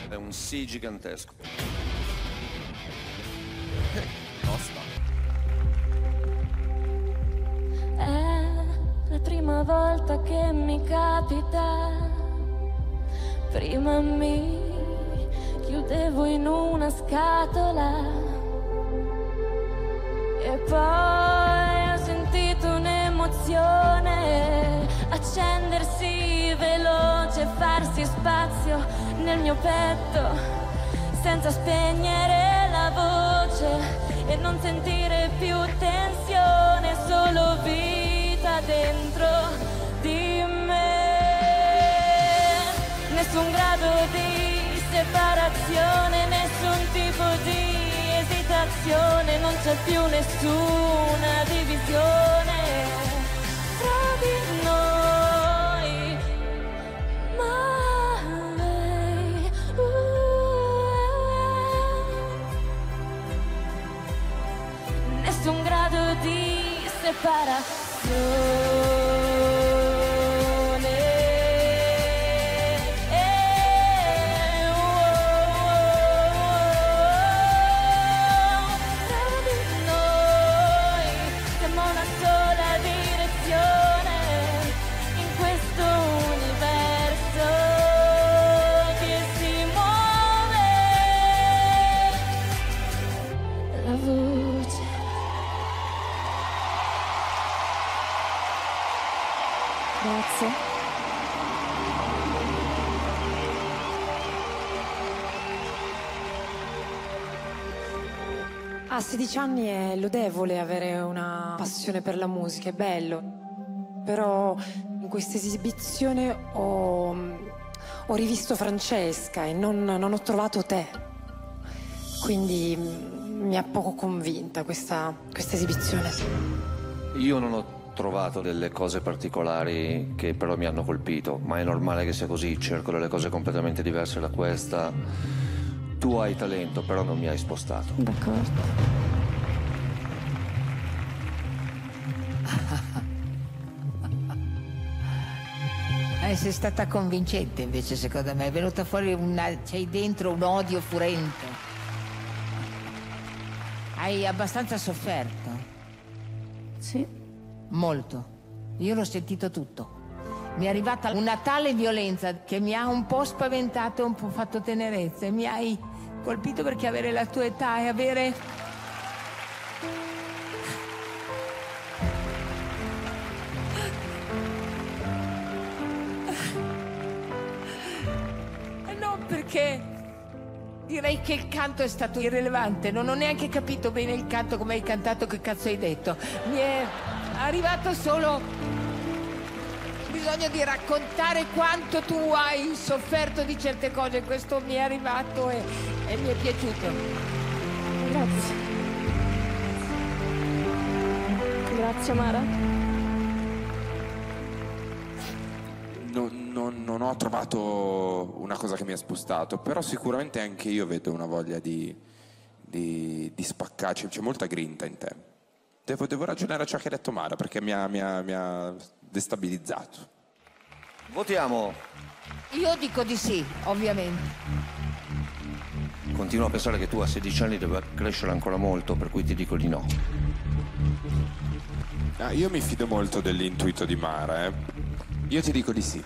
È un sì gigantesco. Tosta. È la prima volta che mi capita. Prima mi chiudevo in una scatola e poi ho sentito un'emozione accendersi veloce, farsi spazio nel mio petto senza spegnere la voce e non sentire più tensione, solo vita dentro di me. Nessun grado di separazione, nessun tipo di esitazione, non c'è più nessuna divisione tra di noi. Mai. Nessun grado di separazione. Grazie. A 16 anni è lodevole avere una passione per la musica, è bello. Però in questa esibizione ho rivisto Francesca e non ho trovato te. Quindi mi ha poco convinta questa esibizione. Io non ho trovato delle cose particolari che però mi hanno colpito, ma è normale che sia così, cerco delle cose completamente diverse da questa. Tu hai talento, però non mi hai spostato. D'accordo. Sei stata convincente invece, secondo me, è venuta fuori c'hai dentro un odio furente. Hai abbastanza sofferto? Sì. Molto. Io l'ho sentito tutto. Mi è arrivata una tale violenza che mi ha un po' spaventato e un po' fatto tenerezza. E mi hai colpito perché avere la tua età e avere... No, perché direi che il canto è stato irrilevante. Non ho neanche capito bene il canto, come hai cantato, che cazzo hai detto. Mi è arrivato solo bisogno di raccontare quanto tu hai sofferto di certe cose. Questo mi è arrivato e mi è piaciuto. Grazie. Grazie, Mara. Non ho trovato una cosa che mi ha spostato, però sicuramente anche io vedo una voglia di spaccarci. C'è molta grinta in te. Devo ragionare a ciò che ha detto Mara, perché mi ha destabilizzato. Votiamo. Io dico di sì, ovviamente. Continuo a pensare che tu a 16 anni debba crescere ancora molto, per cui ti dico di no. Io mi fido molto dell'intuito di Mara, Io ti dico di sì.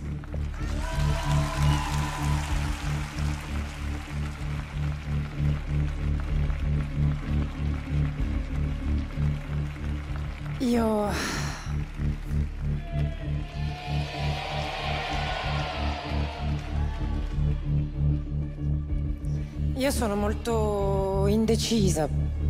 Io sono molto indecisa.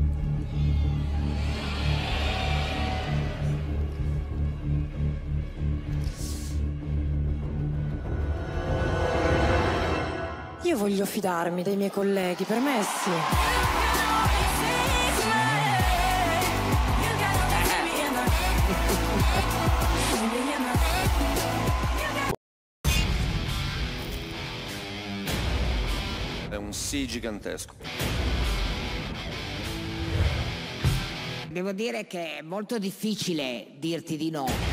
Io voglio fidarmi dei miei colleghi, per me sì. È un sì gigantesco. Devo dire che è molto difficile dirti di no.